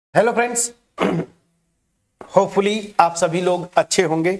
Hello friends, hopefully आप सभी लोग अच्छे होंगे।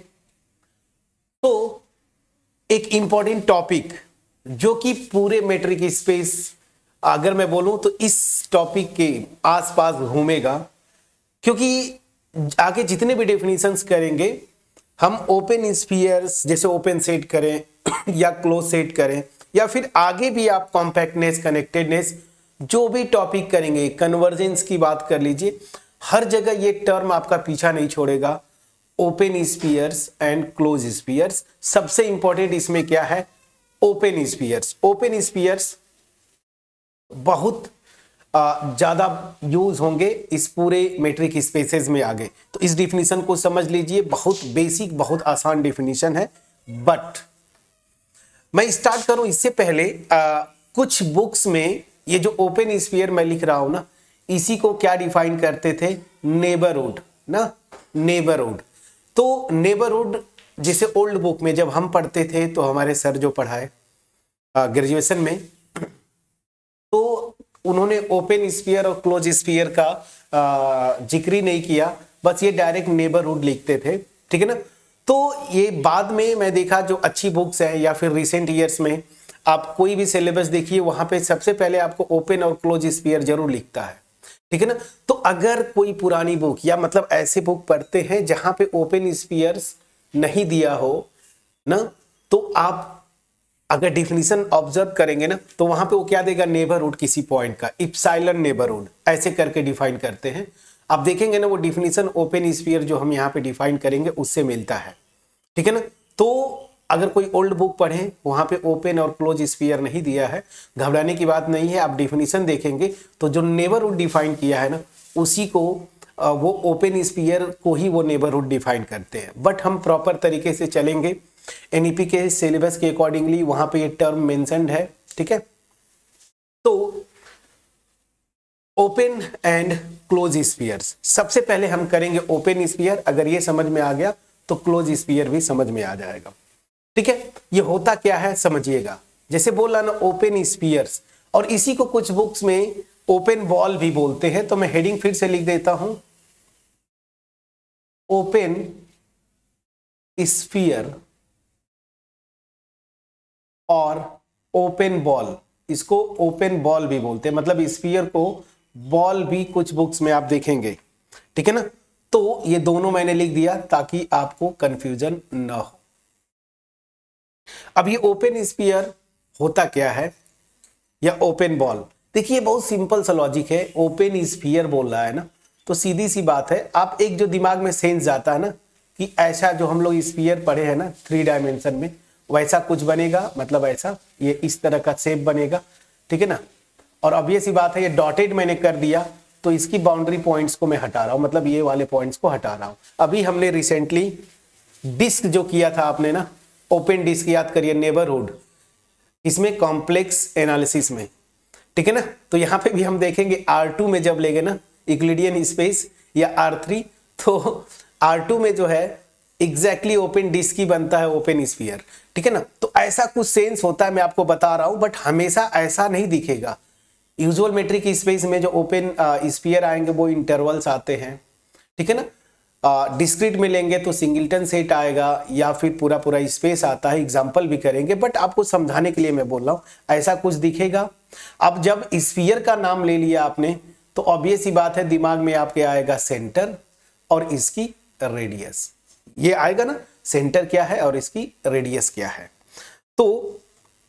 तो एक इंपॉर्टेंट टॉपिक जो कि पूरे मैट्रिक स्पेस, अगर मैं बोलूं तो इस टॉपिक के आसपास घूमेगा, क्योंकि आगे जितने भी डेफिनेशंस करेंगे हम ओपन स्फीयर्स जैसे ओपन सेट करें या क्लोज सेट करें, या फिर आगे भी आप कॉम्पैक्टनेस, कनेक्टेडनेस, जो भी टॉपिक करेंगे, कन्वर्जेंस की बात कर लीजिए, हर जगह ये टर्म आपका पीछा नहीं छोड़ेगा। Open spheres and close spheres, सबसे इंपॉर्टेंट इसमें क्या है? Open spheres. ओपन स्फीयर्स बहुत ज्यादा यूज होंगे इस पूरे मैट्रिक स्पेसेस में आगे। तो इस डिफिनीशन को समझ लीजिए, बहुत बेसिक, बहुत आसान डिफिनीशन है। बट मैं स्टार्ट करूं इससे पहले कुछ बुक्स में ये जो ओपन स्फीयर मैं लिख रहा हूं ना, इसी को क्या डिफाइन करते थे? नेबरहुड ना, नेबरहुड। तो नेबरहुड जिसे ओल्ड बुक में जब हम पढ़ते थे, तो हमारे सर जो पढ़ाए ग्रेजुएशन में, तो उन्होंने ओपन स्फीयर और क्लोज स्फीयर का जिक्र ही नहीं किया, बस ये डायरेक्ट नेबरहुड लिखते थे, ठीक है ना। तो ये बाद में मैं देखा, जो अच्छी बुक्स है या फिर रिसेंट ईयर्स में आप कोई भी सिलेबस देखिए, वहां पे सबसे पहले आपको ओपन और क्लोज स्फीयर जरूर लिखता है, ठीक है ना। तो अगर कोई पुरानी बुक या मतलब ऐसे बुक पढ़ते हैं जहां पे ओपन स्फीयर्स नहीं दिया हो ना, तो आप अगर डिफिनीशन ऑब्जर्व करेंगे ना, तो वहां पे वो क्या देगा? नेबरहुड किसी पॉइंट का, इप्सिलॉन नेबरहुड ऐसे करके डिफाइन करते हैं। आप देखेंगे ना, वो डिफिनीशन ओपन स्फीयर जो हम यहाँ पे डिफाइन करेंगे उससे मिलता है, ठीक है ना। तो अगर कोई ओल्ड बुक पढ़े, वहां पे ओपन और क्लोज स्फीयर नहीं दिया है, घबराने की बात नहीं है। आप डिफिनीशन देखेंगे तो जो नेबरहुड डिफाइन किया है ना, उसी को वो ओपन स्फीयर को ही वो नेबरहुड डिफाइन करते हैं। बट हम प्रॉपर तरीके से चलेंगे, एनईपी के सिलेबस के अकॉर्डिंगली वहां पे ये टर्म मेंशन्ड है, ठीक है। तो ओपन एंड क्लोज स्फीयर्स, सबसे पहले हम करेंगे ओपन स्फीयर। अगर ये समझ में आ गया तो क्लोज स्फीयर भी समझ में आ जाएगा, ठीक है। ये होता क्या है समझिएगा। जैसे बोला ना ओपन स्फीयर्स, और इसी को कुछ बुक्स में ओपन बॉल भी बोलते हैं। तो मैं हेडिंग फिर से लिख देता हूं, ओपन स्फीयर और ओपन बॉल, इसको ओपन बॉल भी बोलते हैं, मतलब स्फीयर को बॉल भी कुछ बुक्स में आप देखेंगे, ठीक है ना। तो ये दोनों मैंने लिख दिया ताकि आपको कंफ्यूजन ना हो। अब ये ओपन स्फीयर होता क्या है, या ओपन बॉल? देखिए बहुत सिंपल सा लॉजिक है। ओपन स्फीयर बोल रहा है ना, तो सीधी सी बात है, आप एक जो दिमाग में सेंस जाता है ना कि ऐसा जो हम लोग स्फीयर पढ़े हैं ना 3 डायमेंशन में, वैसा कुछ बनेगा, मतलब ऐसा ये इस तरह का शेप बनेगा, ठीक है ना। और अब ये सी बात है, ये डॉटेड मैंने कर दिया, तो इसकी बाउंड्री पॉइंट्स को मैं हटा रहा हूं, मतलब ये वाले पॉइंट्स को हटा रहा हूं। अभी हमने रिसेंटली डिस्क जो किया था आपने ना, ओपन डिस्क याद करिए, नेबरहुड, इसमें कॉम्प्लेक्स एनालिसिस में, ठीक है ना। तो यहां पे भी हम देखेंगे R2 में जब लेंगे ना यूक्लिडियन स्पेस या R3, तो R2 में जो है एग्जैक्टली ओपन डिस्क ही बनता है ओपन स्फीयर, ठीक है ना। तो ऐसा कुछ सेंस होता है, मैं आपको बता रहा हूं, बट हमेशा ऐसा नहीं दिखेगा। यूजुअल मेट्रिक स्पेस में जो ओपन स्फीयर आएंगे वो इंटरवल्स आते हैं, ठीक है ना। डिस्क्रीट में लेंगे तो सिंगल्टन सेट आएगा, या फिर पूरा पूरा स्पेस आता है, एग्जाम्पल भी करेंगे, बट आपको समझाने के लिए मैं बोल रहा हूं, ऐसा कुछ दिखेगा। अब जब स्फीयर का नाम ले लिया आपने, तो ऑब्वियस ही बात है, दिमाग में आपके आएगा सेंटर और इसकी रेडियस, ये आएगा ना, सेंटर क्या है और इसकी रेडियस क्या है। तो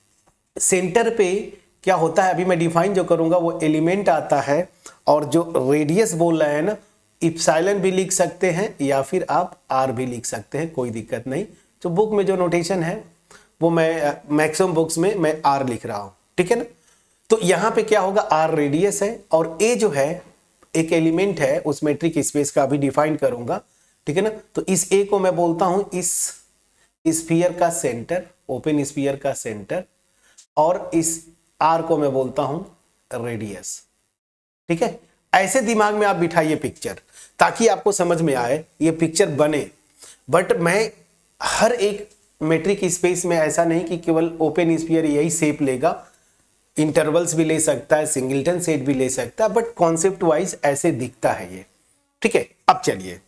सेंटर पे क्या होता है, अभी मैं डिफाइन जो करूंगा वो एलिमेंट आता है, और जो रेडियस बोल रहे हैं ना, इप्सिलॉन भी लिख सकते हैं या फिर आप आर भी लिख सकते हैं, कोई दिक्कत नहीं। जो बुक में जो नोटेशन है वो मैं मैक्सिमम बुक्स में मैं आर लिख रहा हूं, ठीक है ना। तो यहां पे क्या होगा, आर रेडियस है, और ए जो है एक एलिमेंट है उस मेट्रिक स्पेस का, अभी डिफाइन करूंगा, ठीक है ना। तो इस ए को मैं बोलता हूं इस स्फीयर का सेंटर, ओपन स्फीयर का सेंटर, और इस आर को मैं बोलता हूं रेडियस, ठीक है। ऐसे दिमाग में आप बिठाइए पिक्चर, ताकि आपको समझ में आए, ये पिक्चर बने। बट मैं हर एक मेट्रिक स्पेस में ऐसा नहीं कि केवल ओपन स्फीयर यही शेप लेगा, इंटरवल्स भी ले सकता है, सिंगलटन सेट भी ले सकता है, बट कॉन्सेप्ट वाइज ऐसे दिखता है ये। ठीक है, अब चलिए,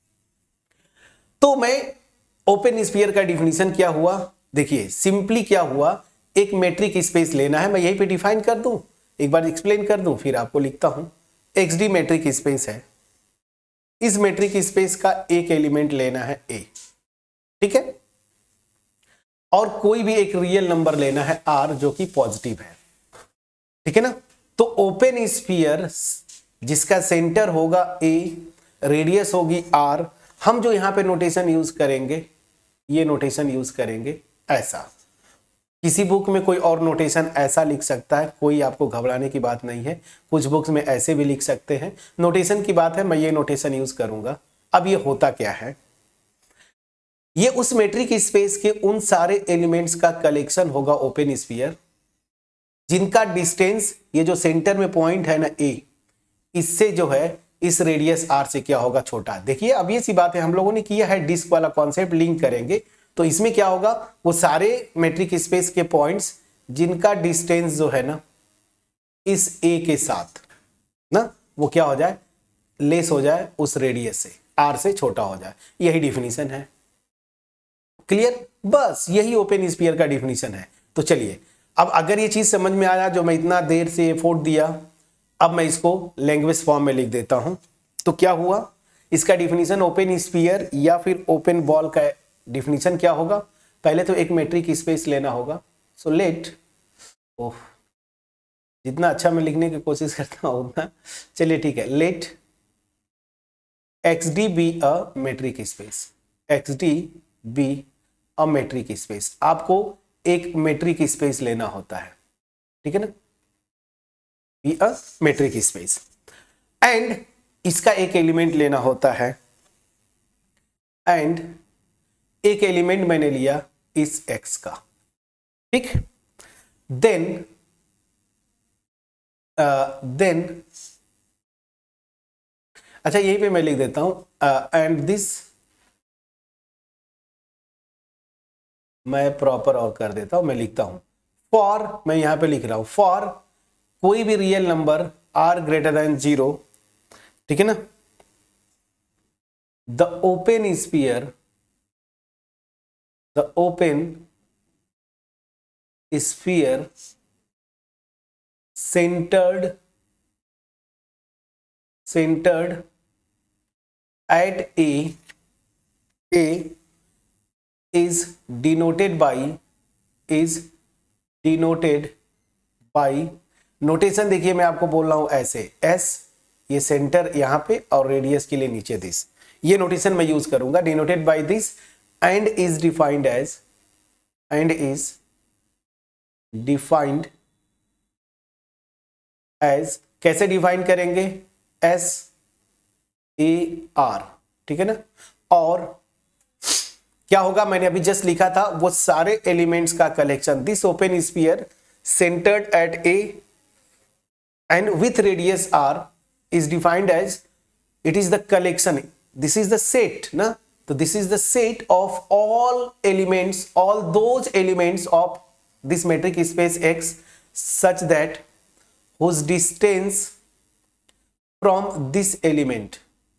तो मैं ओपन स्फीयर का डिफिनीशन क्या हुआ, देखिए सिंपली क्या हुआ, एक मेट्रिक स्पेस लेना है, मैं यहीं पे डिफाइन कर दूं, एक बार एक्सप्लेन कर दूं, फिर आपको लिखता हूं। XD मेट्रिक स्पेस है, इस मेट्रिक स्पेस का एक एलिमेंट लेना है A, ठीक है, और कोई भी एक रियल नंबर लेना है R जो कि पॉजिटिव है, ठीक है ना। तो ओपन स्फीयर जिसका सेंटर होगा A, रेडियस होगी R, हम जो यहां पे नोटेशन यूज करेंगे, ये नोटेशन यूज करेंगे ऐसा, किसी बुक में कोई और नोटेशन ऐसा लिख सकता है, कोई आपको घबराने की बात नहीं है, कुछ बुक्स में ऐसे भी लिख सकते हैं, नोटेशन की बात है, मैं ये नोटेशन यूज करूंगा। अब ये होता क्या है, ये उस मेट्रिक स्पेस के उन सारे एलिमेंट्स का कलेक्शन होगा ओपन स्फीयर, जिनका डिस्टेंस, ये जो सेंटर में पॉइंट है ना A, इससे जो है इस रेडियस R से क्या होगा, छोटा। देखिए अब ये सी बात है, हम लोगों ने किया है डिस्क वाला कॉन्सेप्ट, लिंक करेंगे तो इसमें क्या होगा, वो सारे मेट्रिक स्पेस के पॉइंट्स जिनका डिस्टेंस जो है ना इस A के साथ ना, वो क्या हो जाए, लेस हो जाए उस रेडियस से, R से छोटा हो जाए, यही डिफिनीशन है। क्लियर, बस यही ओपन स्फीयर का डिफिनीशन है। तो चलिए, अब अगर ये चीज समझ में आया, जो मैं इतना देर से एफर्ट दिया, अब मैं इसको लैंग्वेज फॉर्म में लिख देता हूं। तो क्या हुआ, इसका डिफिनीशन ओपन स्फीयर या फिर ओपन बॉल का डिफिनीशन क्या होगा, पहले तो एक मेट्रिक स्पेस लेना होगा। सो लेट, ओह जितना अच्छा मैं लिखने की कोशिश करता हूं उतना, चलिए ठीक है, let XD be a metric space, XD be a metric space, आपको एक मेट्रिक स्पेस लेना होता है, ठीक है ना, be a metric space, and इसका एक एलिमेंट लेना होता है, एंड एक एलिमेंट मैंने लिया इस X का, ठीक, देन अच्छा यहीं पे मैं लिख देता हूं, एंड दिस, मैं प्रॉपर और कर देता हूं, मैं लिखता हूं फॉर, मैं यहां पे लिख रहा हूं फॉर कोई भी real number R greater than 0, ठीक है ना, the open sphere, the open sphere centered at A is denoted by notation देखिए मैं आपको बोल रहा हूं ऐसे, S ये सेंटर यहां पे और रेडियस के लिए नीचे दिस, ये नोटेशन मैं यूज करूंगा, denoted by this, and is defined as, कैसे डिफाइन करेंगे, SAR, ठीक है ना, और क्या होगा, मैंने अभी जस्ट लिखा था वो सारे एलिमेंट्स का collection, this open sphere centered at A and with radius R is defined as, it is the collection, this is the set na, so this is the set of all elements, all those elements of this metric space X such that whose distance from this element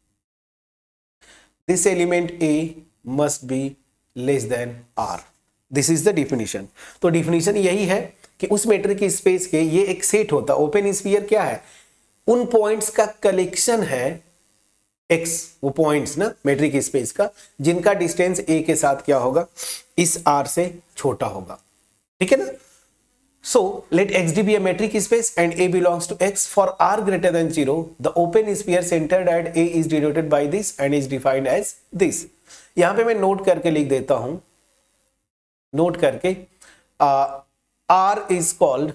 A must be less than R, this is the definition। तो definition यही है कि उस metric space के ये एक set होता है, ओपन स्फीयर क्या है, उन पॉइंट्स का कलेक्शन है X, वो पॉइंट्स ना मेट्रिक स्पेस का, जिनका डिस्टेंस A के साथ क्या होगा, इस R से छोटा होगा, ठीक है ना। So let XD be a metric space and A belongs to X, for R greater than 0 the open sphere centered at A is denoted by this and is defined as this। यहां पे मैं note करके लिख देता हूं, note करके, R is called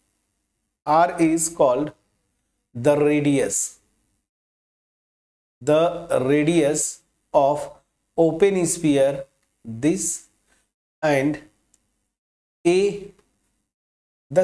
the radius of open sphere this, and A the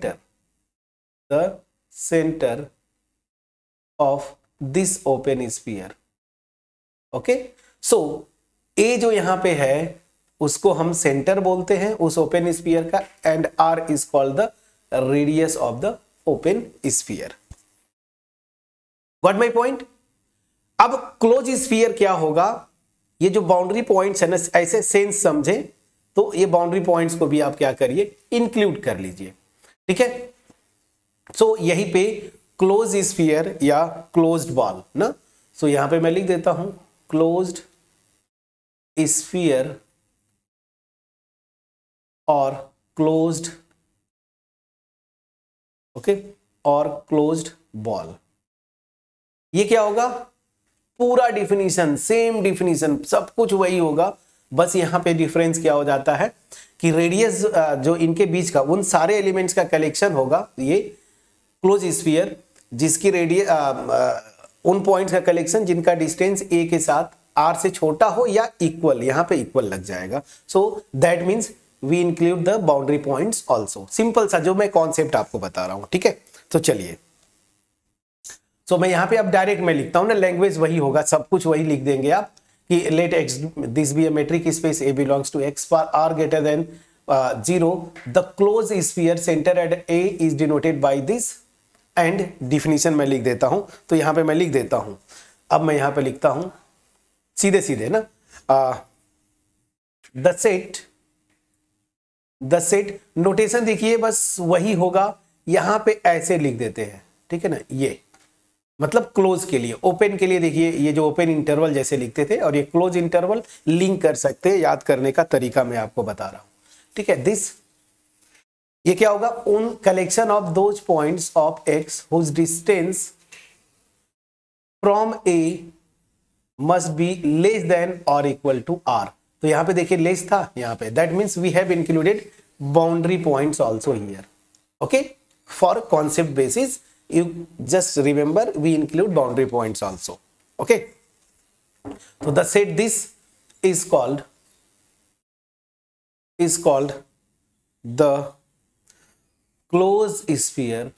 center of this open sphere, okay. So A जो यहां पे है उसको हम सेंटर बोलते हैं उस ओपन स्फीयर का, and R is called the radius of the open sphere. Got my point? अब क्लोज स्फीयर क्या होगा, ये जो बाउंड्री पॉइंट्स है ना, ऐसे सेंस समझे तो ये बाउंड्री पॉइंट्स को भी आप क्या करिए, इंक्लूड कर लीजिए, ठीक है। सो यहीं पे क्लोज स्फीयर या क्लोज्ड बॉल ना, सो यहां पे मैं लिख देता हूं क्लोज्ड स्फीयर और क्लोज्ड, ओके, और क्लोज्ड बॉल। ये क्या होगा, पूरा डिफिनीशन, सेम डिफिनीशन, सब कुछ वही होगा, बस यहां पे डिफरेंस क्या हो जाता है कि रेडियस जो इनके बीच का उन सारे एलिमेंट्स का कलेक्शन होगा, ये क्लोज स्फीयर जिसकी रेडियस उन पॉइंट्स का कलेक्शन जिनका डिस्टेंस ए के साथ आर से छोटा हो या इक्वल, यहां पे इक्वल लग जाएगा। So that means we include the boundary points also. Simple सा जो मैं कॉन्सेप्ट आपको बता रहा हूं, ठीक है। तो चलिए, सो मैं यहां पे अब डायरेक्ट मैं लिखता हूं ना, लैंग्वेज वही होगा, सब कुछ वही लिख देंगे आप कि let X this be a metric space A belongs to X for R greater than 0 the close sphere centre at A is denoted by this, and definition मैं लिख देता हूं। तो यहां पे मैं लिख देता हूं, अब मैं यहां पे लिखता हूं सीधे सीधे ना, द सेट नोटेशन देखिए बस वही होगा, यहां पे ऐसे लिख देते हैं, ठीक है ना। ये मतलब क्लोज के लिए, ओपन के लिए देखिए ये जो ओपन इंटरवल जैसे लिखते थे, और ये क्लोज इंटरवल लिंक कर सकते हैं, याद करने का तरीका मैं आपको बता रहा हूं, ठीक है। दिस ये क्या होगा, उन collection of those points of X whose distance from A must be less than और इक्वल टू आर। तो यहां पे देखिए लेस था यहां पे, that means we have included boundary points also here, okay. For concept basis you just remember we include boundary points also, okay। so the set this is called the closed sphere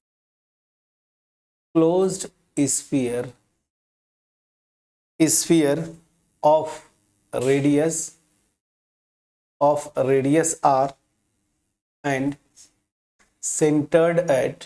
of radius r and centered at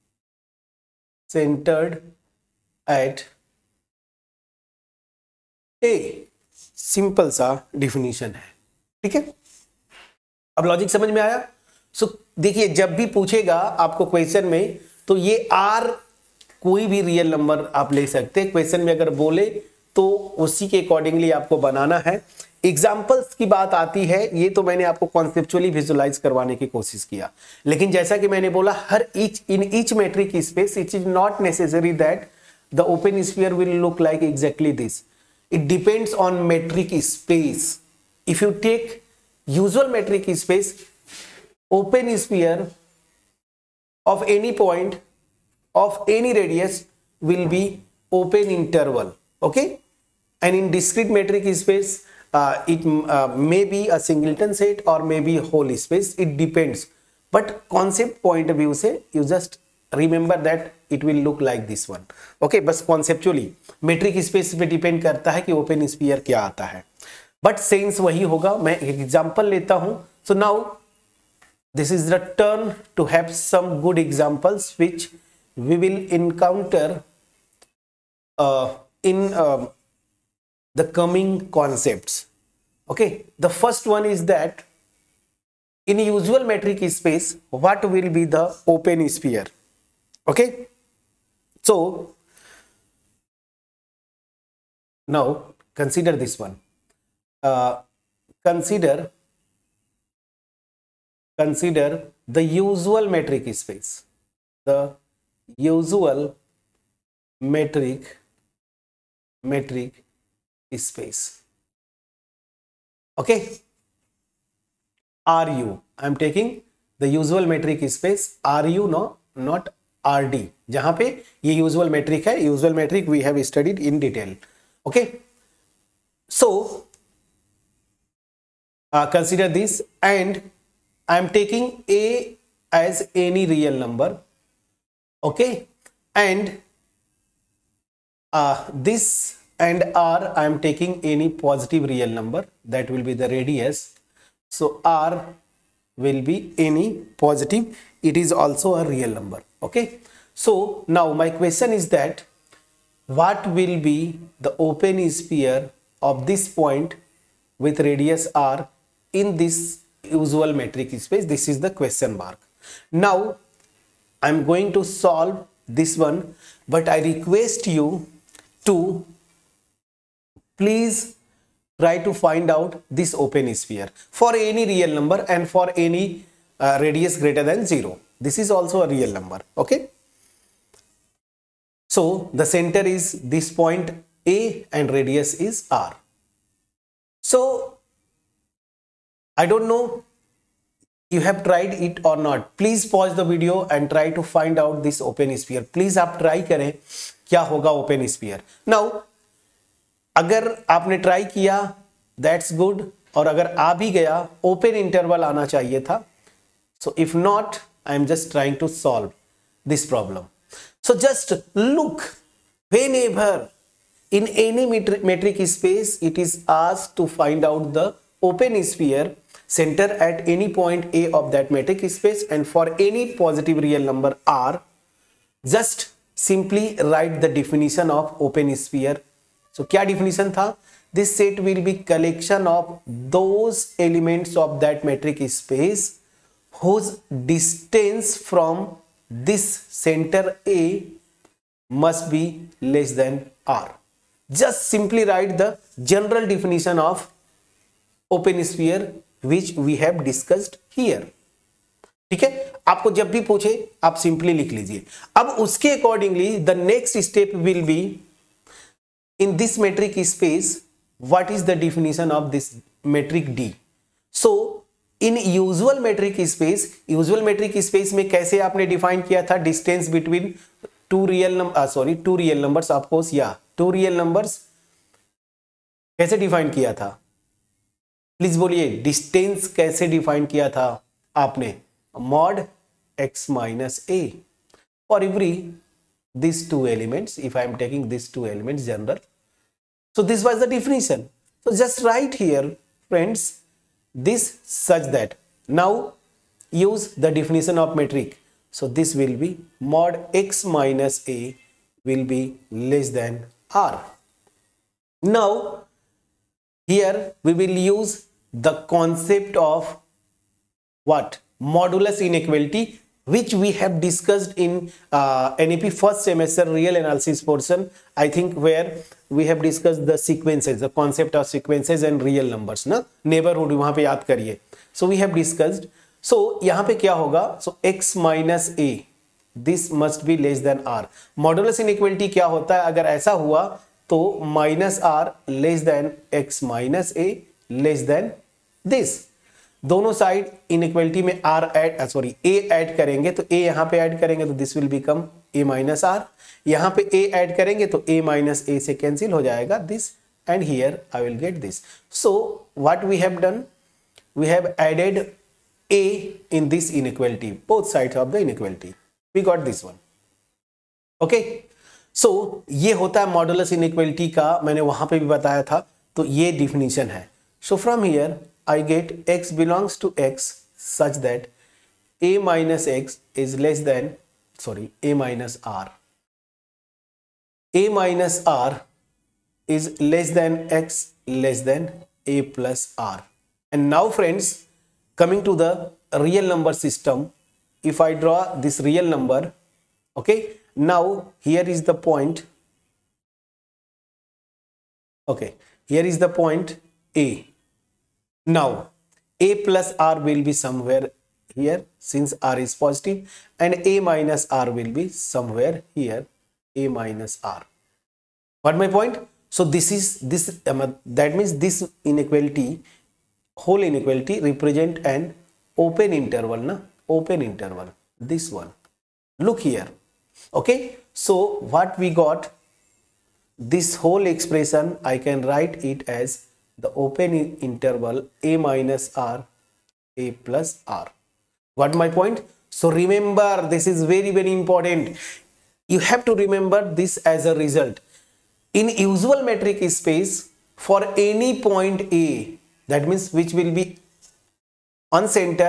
A. Simple सा definition है, ठीक है। अब logic समझ में आया। सो देखिए जब भी पूछेगा आपको क्वेश्चन में, तो ये आर कोई भी रियल नंबर आप ले सकते हैं, क्वेश्चन में अगर बोले तो उसी के अकॉर्डिंगली आपको बनाना है। एग्जाम्पल्स की बात आती है, ये तो मैंने आपको कॉन्सेप्चुअली विजुलाइज करवाने की कोशिश किया, लेकिन जैसा कि मैंने बोला हर each metric space it is not necessary that the open sphere will look like exactly this, it depends on metric space. If you take usual metric space, open sphere of any point of any radius will be open interval, okay, and in discrete metric space it may be a singleton set or may be whole space, it depends, but concept point of view se you just remember that it will look like this one, okay। बस conceptually metric space पे depend करता है कि open sphere क्या आता है, but sense वही होगा। मैं एक example लेता हूं। so now this is the turn to have some good examples which we will encounter in the coming concepts, okay। the first one is that in usual metric space what will be the open sphere, okay। so now consider this one, consider the usual metric space, the usual metric space, okay। RU, I am taking the usual metric space RU, no, not RD, जहां पे ये usual metric है, usual metric we have studied in detail, okay। so consider this, and I am taking A as any real number, okay, and this and R I am taking any positive real number, that will be the radius. So R will be any positive, it is also a real number. Okay, so now my question is that what will be the open sphere of this point with radius r in this usual metric space? This is the question mark. Now I'm going to solve this one, but I request you to please try to find out this open sphere for any real number and for any radius greater than 0. This is also a real number. Okay, so the center is this point A and radius is r. So I don't know you have tried it or not. Please pause the video and try to find out this open sphere. Please आप try करें क्या होगा open sphere. Now अगर आपने try किया that's good, और अगर आ भी गया ओपन इंटरवल आना चाहिए था. So if not I am just trying to solve this problem. So just look whenever in any metric space it is asked to find out the open sphere center at any point A of that metric space, and for any positive real number r just simply write the definition of open sphere. So क्या definition था? This set will be collection of those elements of that metric space whose distance from this center A must be less than r. Just simply write the general definition of open sphere which we have discussed here. ठीक है, आपको जब भी पूछे आप simply लिख लीजिए. अब उसके accordingly the next step will be in this metric space what is the definition of this metric D. So in usual metric space में कैसे आपने डिफाइन किया था distance between two real numbers of course, या two real numbers कैसे define किया था? Please बोलिए, डिस्टेंस कैसे डिफाइन किया था आपने? Mod x minus a for every these two elements. If I am taking these two elements general, so this was the definition. So just write here friends this such that now use the definition of metric. So this will be mod x minus a will be less than r. Now here we will use the concept of what? Modulus inequality, which we have discussed in NEP first semester real analysis portion, I think, where we have discussed the sequences, the concept of sequences and real numbers ना, neighborhood वहां पे याद करिए. So we have discussed. So यहाँ पे क्या होगा? So x minus a this must be less than r. Modulus inequality क्या होता है? अगर ऐसा हुआ तो minus r less than x minus a less than this. दोनों साइड इनइक्वालिटी में ए ऐड करेंगे तो ए यहां पे ऐड करेंगे तो this will become A minus R. यहां पे ए ऐड करेंगे तो ए माइनस ए से कैंसिल हो जाएगा this, and here I will get this. So what we have done, we have added A in this inequality, both sides of the inequality, we got this one. Okay, so ये होता है modulus inequality का, मैंने वहां पे भी बताया था. तो ये डिफिनीशन है. So from here I get x belongs to x such that a minus x is less than, a minus r. A minus r is less than x less than a plus r. And now friends, coming to the real number system, if I draw this real number, okay, now here is the point, okay, here is the point A. Now a plus r will be somewhere here since r is positive, and a minus r will be somewhere here, a minus r. What my point? So this is that means this inequality, whole inequality represent an open interval na, open interval, this one. Look here. Okay, so what we got, this whole expression I can write it as the open interval a minus r, a plus r. What my point? So remember, this is very very important. You have to remember this as a result. In usual metric space, for any point A, that means which will be on center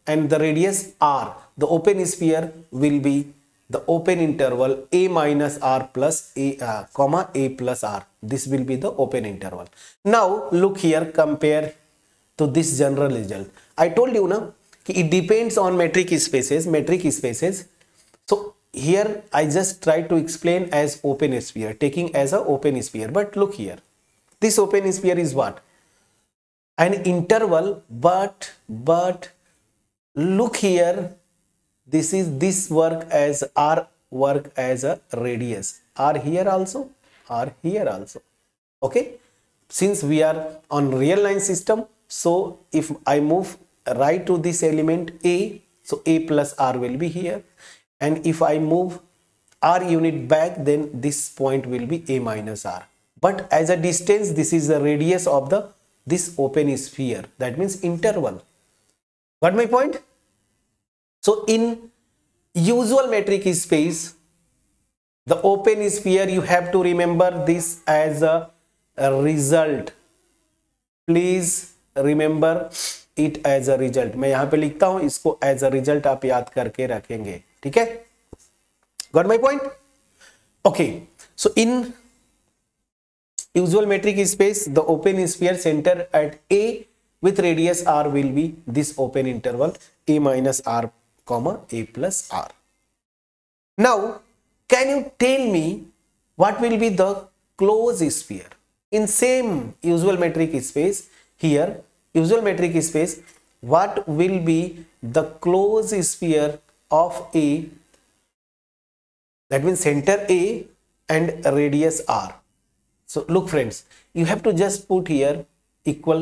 and the radius r, the open sphere will be the open interval a minus r plus a comma a plus r. This will be the open interval. Now look here, compare to this general result. I told you na कि it depends on metric spaces. So here I just try to explain as open sphere, taking as a open sphere. But look here, this open sphere is what? An interval, but look here, this work as r, work as a radius, r here also, r here also. Okay, since we are on real line system, so if I move right to this element a, so a plus r will be here, and if I move r unit back, then this point will be a minus r. But as a distance, this is the radius of this open sphere, that means interval. Got my point? So in usual metric space, the open sphere, you have to remember this as a result. Please remember it as a result. मैं यहां पे लिखता हूं, इसको as a result आप याद करके रखेंगे. ठीक है? Got my point? Okay. So in usual metric space, the open sphere center at a with radius r will be this open interval a minus r comma a plus r. Now can you tell me what will be the closed sphere in same usual metric space? Here usual metric space, what will be the closed sphere of a, that means center a and radius r? So look friends, you have to just put here equal,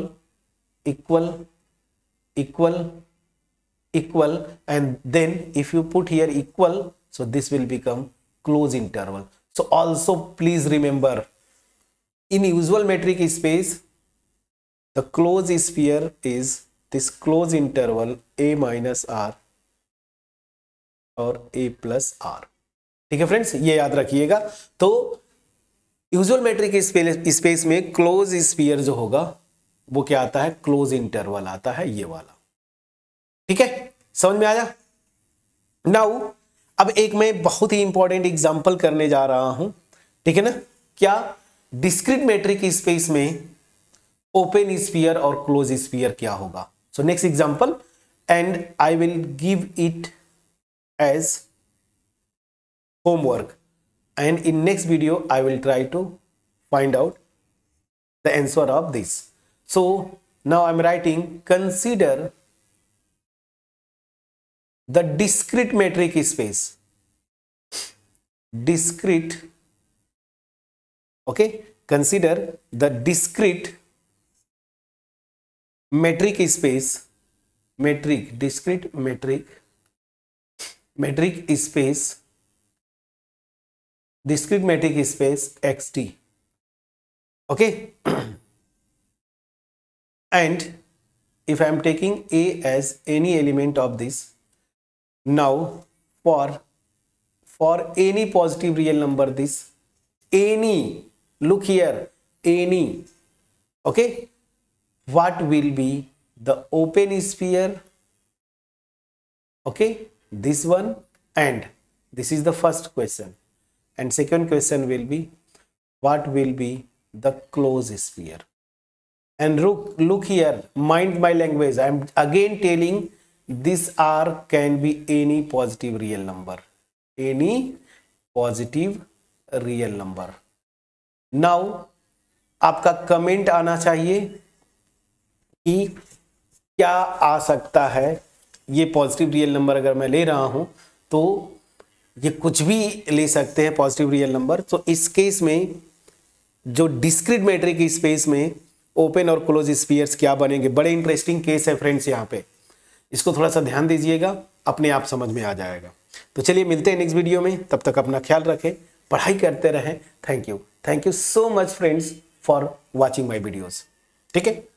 and then if you put here equal, so this will become closed interval. So also please remember, in usual metric space, the closed sphere is this closed interval a minus r और a plus r. ठीक है friends, ये याद रखिएगा. तो usual metric space में close sphere जो होगा वो क्या आता है? क्लोज इंटरवल आता है, ये वाला. ठीक है, समझ में आया? नाउ अब एक मैं बहुत ही इंपॉर्टेंट एग्जांपल करने जा रहा हूं. ठीक है ना? क्या डिस्क्रीट मेट्रिक स्पेस में ओपन स्फीयर और क्लोज स्फीयर क्या होगा? So next example, and I will give it as homework, and in next video I will try to find out the answer of this. So now I'm writing, consider the discrete metric space, discrete, okay, consider the discrete metric space, discrete metric space xt. Okay, and if I am taking a as any element of this, now for any positive real number, this any, look here, any, okay, what will be the open sphere? Okay, this one, and this is the first question. And second question will be, what will be the closed sphere? And look here, mind my language. I am again telling, this r can be any positive real number, any positive real number. Now आपका comment आना चाहिए कि क्या आ सकता है ये positive real number. अगर मैं ले रहा हूं तो ये कुछ भी ले सकते हैं पॉजिटिव रियल नंबर. तो इस केस में जो डिस्क्रीट मेट्रिक स्पेस में ओपन और क्लोज स्फीयर्स क्या बनेंगे, बड़े इंटरेस्टिंग केस है फ्रेंड्स. यहाँ पे इसको थोड़ा सा ध्यान दीजिएगा, अपने आप समझ में आ जाएगा. तो चलिए मिलते हैं नेक्स्ट वीडियो में, तब तक अपना ख्याल रखें, पढ़ाई करते रहें. Thank you so much friends for watching my videos. ठीक है.